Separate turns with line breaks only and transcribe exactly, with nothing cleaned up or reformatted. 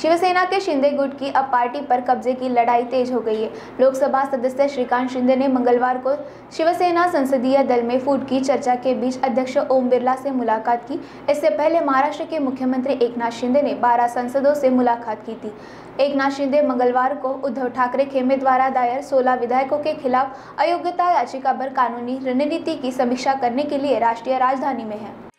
शिवसेना के शिंदे गुट की अब पार्टी पर कब्जे की लड़ाई तेज हो गई है। लोकसभा सदस्य श्रीकांत शिंदे ने मंगलवार को शिवसेना संसदीय दल में फूट की चर्चा के बीच अध्यक्ष ओम बिरला से मुलाकात की। इससे पहले महाराष्ट्र के मुख्यमंत्री एकनाथ शिंदे ने बारह सांसदों से मुलाकात की थी। एकनाथ शिंदे मंगलवार को उद्धव ठाकरे खेमे द्वारा दायर सोलह विधायकों के खिलाफ अयोग्यता याचिका पर कानूनी रणनीति की समीक्षा करने के लिए राष्ट्रीय राजधानी में हैं।